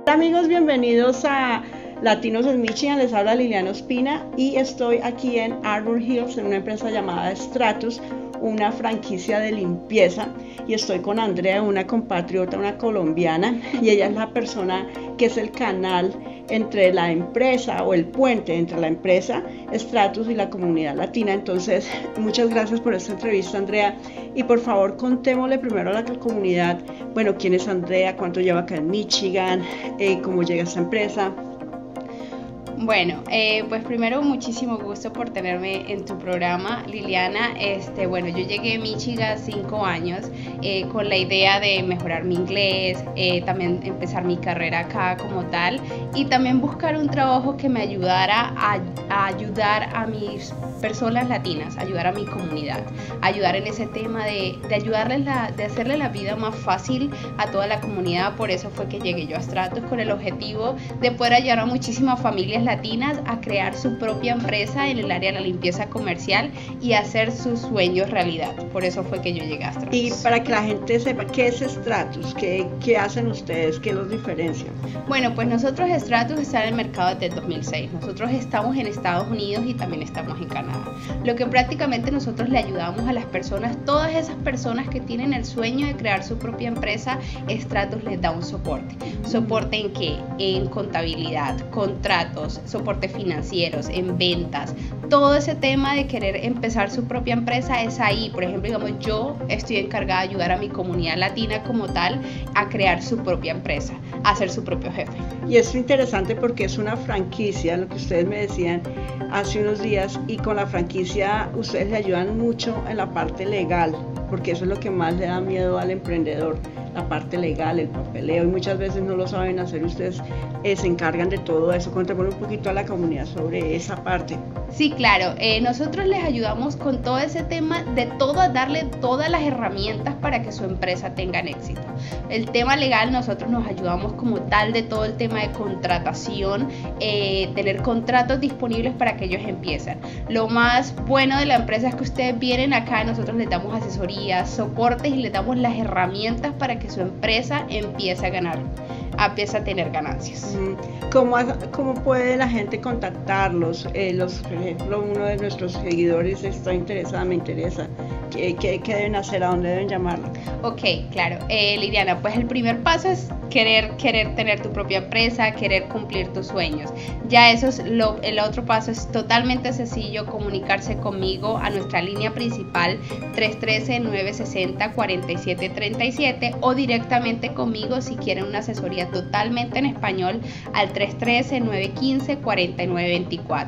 Amigos, bienvenidos a Latinos en Michigan, les habla Liliana Ospina y estoy aquí en Arbor Hills en una empresa llamada Stratus, una franquicia de limpieza, y estoy con Andrea, una compatriota, una colombiana, y ella es la persona que es el canal entre la empresa o el puente entre la empresa Stratus y la comunidad latina. Entonces, muchas gracias por esta entrevista, Andrea, y por favor contémosle primero a la comunidad, bueno, quién es Andrea, cuánto lleva acá en Michigan, cómo llega a esta empresa. Bueno, pues primero muchísimo gusto por tenerme en tu programa, Liliana. Bueno, yo llegué a Michigan 5 años con la idea de mejorar mi inglés, también empezar mi carrera acá como tal y también buscar un trabajo que me ayudara a ayudar a mis personas latinas, ayudar a mi comunidad, ayudar en ese tema de ayudarles, de hacerle la vida más fácil a toda la comunidad. Por eso fue que llegué yo a Stratus con el objetivo de poder ayudar a muchísimas familias latinas a crear su propia empresa en el área de la limpieza comercial y hacer sus sueños realidad. Por eso fue que yo llegué a Stratus. Y para que la gente sepa, ¿qué es Stratus? ¿Qué hacen ustedes? ¿Qué los diferencia? Bueno, pues nosotros Stratus está en el mercado desde el 2006. Nosotros estamos en Estados Unidos y también estamos en Canadá. Lo que prácticamente nosotros le ayudamos a las personas, todas esas personas que tienen el sueño de crear su propia empresa, Stratus les da un soporte. ¿Soporte en qué? En contabilidad, contratos, soporte financieros, en ventas. Todo ese tema de querer empezar su propia empresa es ahí. Por ejemplo, digamos, yo estoy encargada de ayudar a mi comunidad latina como tal a crear su propia empresa, a ser su propio jefe. Y es interesante porque es una franquicia, lo que ustedes me decían hace unos días, y con la franquicia ustedes le ayudan mucho en la parte legal, porque eso es lo que más le da miedo al emprendedor, la parte legal, el papeleo, y muchas veces no lo saben hacer. Ustedes se encargan de todo eso. Contémosle un poquito a la comunidad sobre esa parte. Sí, claro, nosotros les ayudamos con todo ese tema de darle todas las herramientas para que su empresa tenga éxito. El tema legal, nosotros nos ayudamos como tal de todo el tema de contratación, tener contratos disponibles para que ellos empiecen. Lo más bueno de la empresa es que ustedes vienen acá, nosotros les damos asesorías, soportes y les damos las herramientas para que su empresa empiece a ganar, empiece a tener ganancias. ¿Cómo puede la gente contactarlos? Por ejemplo, uno de nuestros seguidores está interesado, me interesa. ¿Qué deben hacer? ¿A dónde deben llamarlo? Ok, claro. Liliana, pues el primer paso es querer tener tu propia empresa, querer cumplir tus sueños. Ya eso es el otro paso, es totalmente sencillo, comunicarse conmigo a nuestra línea principal 313-960-4737 o directamente conmigo si quieren una asesoría totalmente en español al 313-915-4924.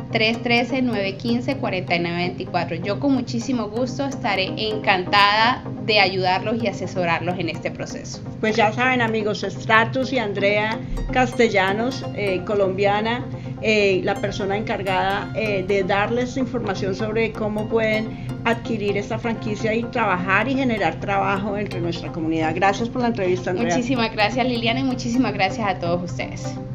313-915-4924. Yo con muchísimo gusto estaré encantada de ayudarlos y asesorarlos en este proceso. Pues ya saben, amigos, Stratus y Andrea Castellanos, colombiana, la persona encargada de darles información sobre cómo pueden adquirir esta franquicia y trabajar y generar trabajo entre nuestra comunidad. Gracias por la entrevista, Andrea. Muchísimas gracias, Liliana, y muchísimas gracias a todos ustedes.